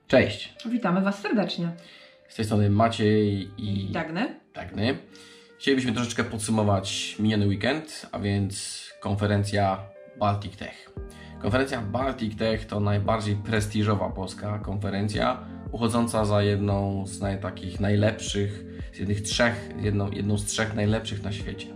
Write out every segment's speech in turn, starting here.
Cześć! Witamy Was serdecznie. Z tej strony Maciej i Dagny. Chcielibyśmy troszeczkę podsumować miniony weekend, a więc konferencja Baltic Tech. Konferencja Baltic Tech to najbardziej prestiżowa polska konferencja, uchodząca za jedną z takich najlepszych, jedną z trzech najlepszych na świecie.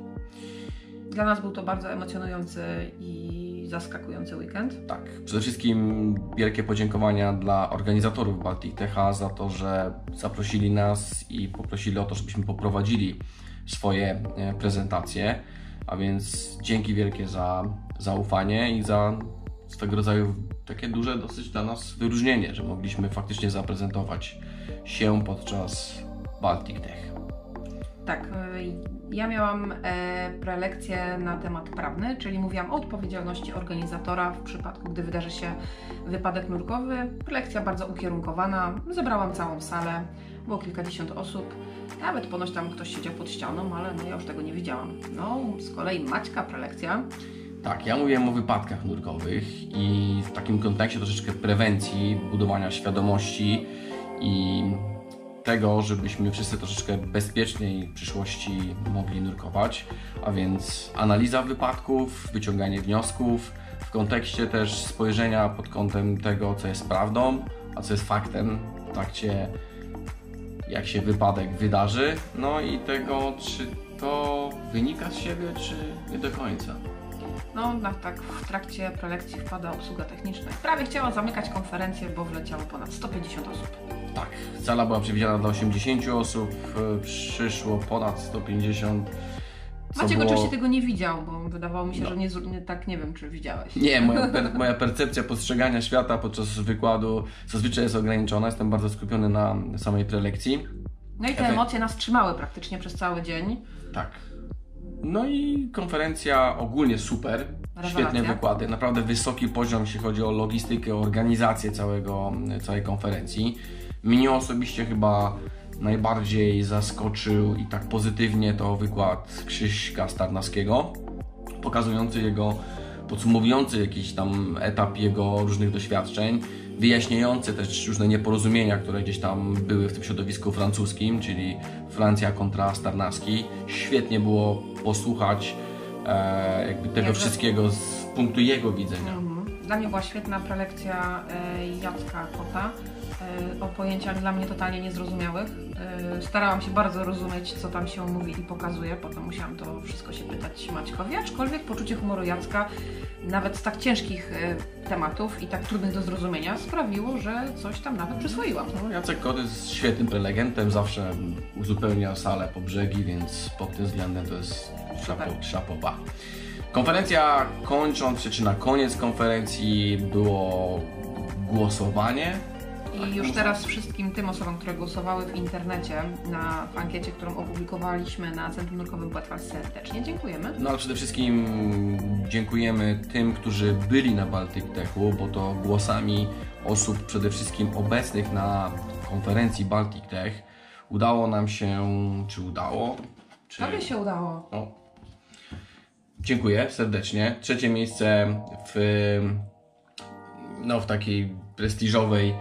Dla nas był to bardzo emocjonujący i zaskakujący weekend. Tak, przede wszystkim wielkie podziękowania dla organizatorów Baltic Techa za to, że zaprosili nas i poprosili o to, żebyśmy poprowadzili swoje prezentacje, a więc dzięki wielkie za zaufanie i za swego rodzaju takie duże dosyć dla nas wyróżnienie, że mogliśmy faktycznie zaprezentować się podczas Baltic Tech. Tak, ja miałam prelekcję na temat prawny, czyli mówiłam o odpowiedzialności organizatora w przypadku, gdy wydarzy się wypadek nurkowy. Prelekcja bardzo ukierunkowana, zebrałam całą salę, było kilkadziesiąt osób, nawet ponoć tam ktoś siedział pod ścianą, ale no ja już tego nie widziałam. No, z kolei Maćka prelekcja. Tak, ja mówiłem o wypadkach nurkowych i w takim kontekście troszeczkę prewencji, budowania świadomości i tego, żebyśmy wszyscy troszeczkę bezpieczniej w przyszłości mogli nurkować, a więc analiza wypadków, wyciąganie wniosków, w kontekście też spojrzenia pod kątem tego, co jest prawdą, a co jest faktem w trakcie, jak się wypadek wydarzy, no i tego, czy to wynika z siebie, czy nie do końca. No, tak w trakcie prelekcji wpada obsługa techniczna. Prawie chciała zamykać konferencję, bo wleciało ponad 150 osób. Tak, sala była przewidziana dla 80 osób, przyszło ponad 150. Maciek oczywiście tego nie widział, bo wydawało mi się, że nie wiem, czy widziałeś. Nie, moja percepcja postrzegania świata podczas wykładu zazwyczaj jest ograniczona, jestem bardzo skupiony na samej prelekcji. No i te emocje nas trzymały praktycznie przez cały dzień. Tak. No i konferencja ogólnie super, świetne wykłady, naprawdę wysoki poziom, jeśli chodzi o logistykę, organizację całej konferencji. Mnie osobiście chyba najbardziej zaskoczył i tak pozytywnie to wykład Krzyśka Starnawskiego, podsumowujący jakiś tam etap jego różnych doświadczeń, wyjaśniający też różne nieporozumienia, które gdzieś tam były w tym środowisku francuskim, czyli Francja kontra Starnawski. Świetnie było posłuchać tego wszystkiego z punktu jego widzenia. Dla mnie była świetna prelekcja Jacka Kota o pojęciach dla mnie totalnie niezrozumiałych. Starałam się bardzo rozumieć, co tam się mówi i pokazuje, potem musiałam to wszystko się pytać Maćkowi, aczkolwiek poczucie humoru Jacka nawet z tak ciężkich tematów i tak trudnych do zrozumienia sprawiło, że coś tam nawet przyswoiłam. No, Jacek Kot jest świetnym prelegentem, zawsze uzupełnia salę po brzegi, więc pod tym względem to jest chapeau bas. Konferencja kończąc się, czy na koniec konferencji było głosowanie. I już teraz wszystkim tym osobom, które głosowały w internecie w ankiecie, którą opublikowaliśmy na Centrum Nurkowym Płetwa, serdecznie dziękujemy. No ale przede wszystkim dziękujemy tym, którzy byli na Baltic Techu, bo to głosami osób przede wszystkim obecnych na konferencji Baltic Tech udało nam się, Tobie się udało. O. Dziękuję serdecznie. Trzecie miejsce w takiej prestiżowej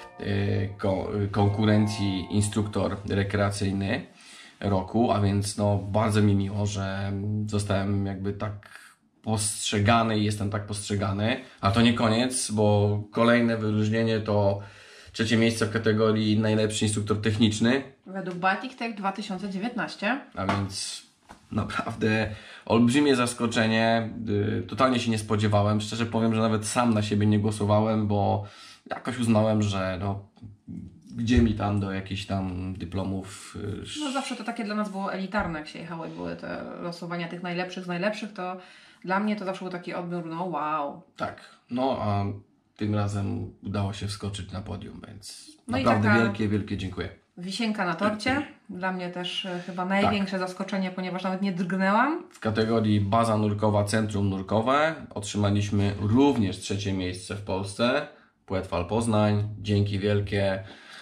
konkurencji instruktor rekreacyjny roku, a więc bardzo mi miło, że zostałem tak postrzegany i jestem tak postrzegany, a to nie koniec, bo kolejne wyróżnienie to trzecie miejsce w kategorii najlepszy instruktor techniczny według Baltic Tech 2019, a więc naprawdę olbrzymie zaskoczenie, totalnie się nie spodziewałem, szczerze powiem, że nawet sam na siebie nie głosowałem, bo jakoś uznałem, że gdzie mi tam do jakichś tam dyplomów. No zawsze to takie dla nas było elitarne, jak się jechało i były te losowania tych najlepszych z najlepszych, to dla mnie to zawsze był taki odbiór, wow. Tak, a tym razem udało się wskoczyć na podium, więc no naprawdę wielkie dziękuję. Wisienka na torcie, dla mnie też chyba największe zaskoczenie, ponieważ nawet nie drgnęłam. W kategorii baza nurkowa, centrum nurkowe otrzymaliśmy również trzecie miejsce w Polsce. Płetwal Poznań, dzięki wielkie.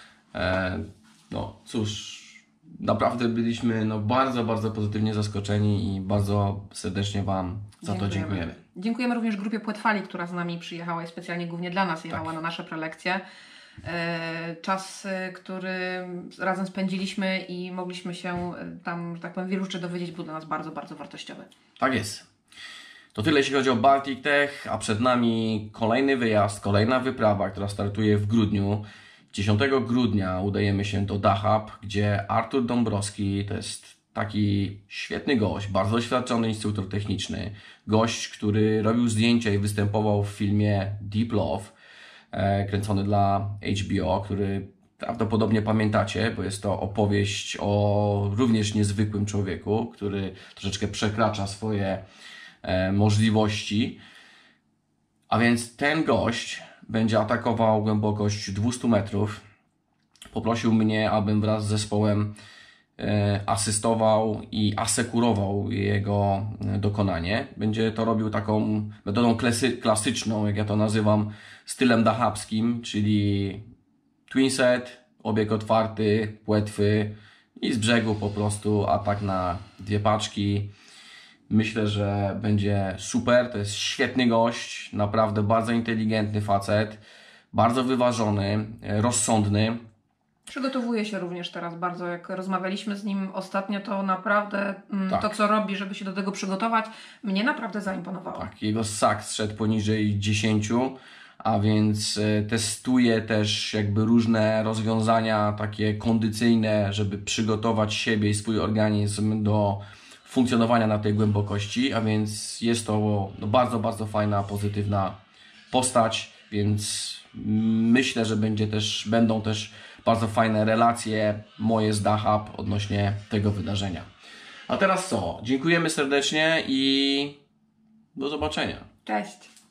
Cóż, naprawdę byliśmy bardzo, bardzo pozytywnie zaskoczeni i bardzo serdecznie Wam za to dziękujemy. Dziękujemy również grupie Płetwali, która z nami przyjechała i specjalnie głównie dla nas jechała na nasze prelekcje. czas, który razem spędziliśmy i mogliśmy się tam, że tak powiem, wielu rzeczy dowiedzieć, był dla nas bardzo, bardzo wartościowy. Tak jest. To tyle jeśli chodzi o Baltic Tech, a przed nami kolejny wyjazd, kolejna wyprawa, która startuje w grudniu. 10 grudnia udajemy się do Dahab, gdzie Artur Dąbrowski to jest taki świetny gość, bardzo doświadczony instruktor techniczny. Gość, który robił zdjęcia i występował w filmie Deep Love, kręcony dla HBO, który prawdopodobnie pamiętacie, bo jest to opowieść o również niezwykłym człowieku, który troszeczkę przekracza swoje możliwości. A więc ten gość będzie atakował głębokość 200 metrów. Poprosił mnie, abym wraz z zespołem asystował i asekurował jego dokonanie. Będzie to robił taką metodą klasyczną, jak ja to nazywam, stylem dahabskim, czyli twin set, obieg otwarty, płetwy i z brzegu po prostu atak na 2 paczki. Myślę, że będzie super. To jest świetny gość, naprawdę bardzo inteligentny facet, bardzo wyważony, rozsądny. Przygotowuje się również teraz bardzo, jak rozmawialiśmy z nim ostatnio, to naprawdę Tak. To, co robi, żeby się do tego przygotować, mnie naprawdę zaimponowało. Tak, jego SAC zszedł poniżej 10, a więc testuje też jakby różne rozwiązania takie kondycyjne, żeby przygotować siebie i swój organizm do funkcjonowania na tej głębokości, a więc jest to bardzo, bardzo fajna, pozytywna postać, więc myślę, że będą też bardzo fajne relacje moje z Dahab odnośnie tego wydarzenia. A teraz co? Dziękujemy serdecznie i do zobaczenia. Cześć!